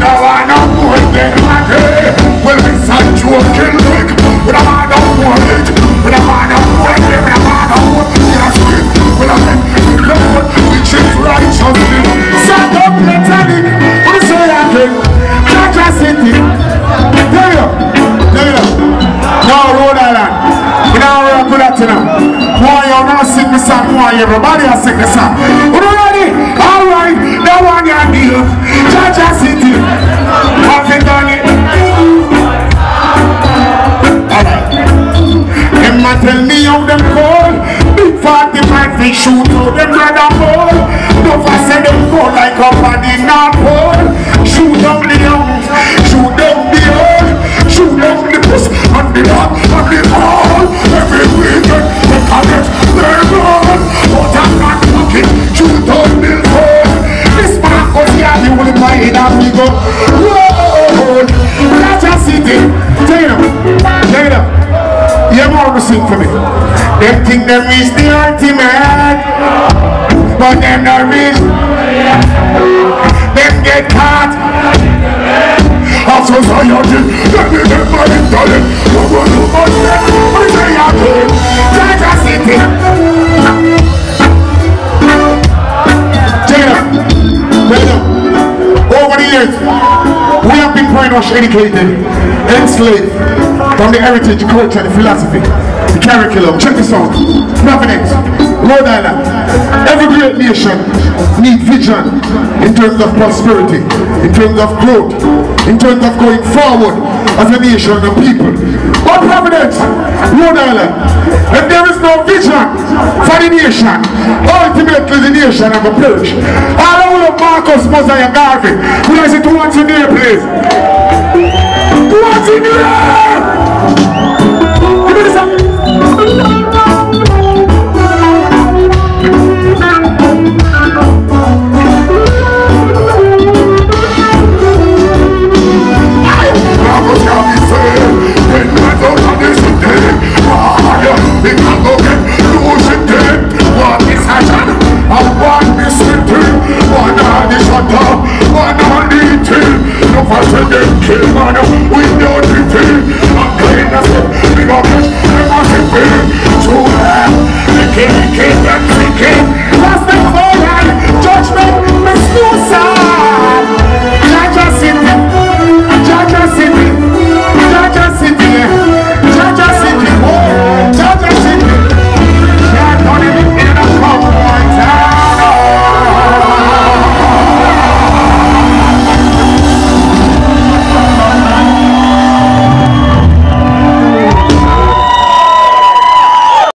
don't want no more than my day. Well, it's a joking trick. We don't want no more it. We don't want no more it. We don't want no more it. We don't want no more which is righteousness. Set up metallic. What do you say again? Georgia City. There you go. Now, Rhode Island. We don't work with that now. Why you not sing the song? Why everybody has sing the song? We ready? All right. That one you deal. Georgia City. Have you done it? Alright. Them a tell me how them cold. Big 45 they shoot out them brother hole. Don't I say them cold like up on the North Pole. Shoot down the young, shoot down the old, shoot down the puss and the rock and the all. Every weekend they can get their blood. But I'm not fucking shoot down the phone. This Marcus got the whole mind and we go whoa. Georgia City. Taylor, you want to sing for me? Them think them is the ultimate, but them not reach. Them get caught. After society, them be them by the talent. What is it again? Georgia City. Taylor, over the years, we have been brainwashed, educated, enslaved from the heritage, culture, the philosophy, the curriculum. Check this out. Providence, Rhode Island. Every great nation needs vision in terms of prosperity, in terms of growth, in terms of going forward as a nation and people. But Providence, Rhode Island, if there is no vision for the nation, ultimately the nation will perish. All of Marcus, Mosiah, and Garvey, we like to once in there, please. Once in there!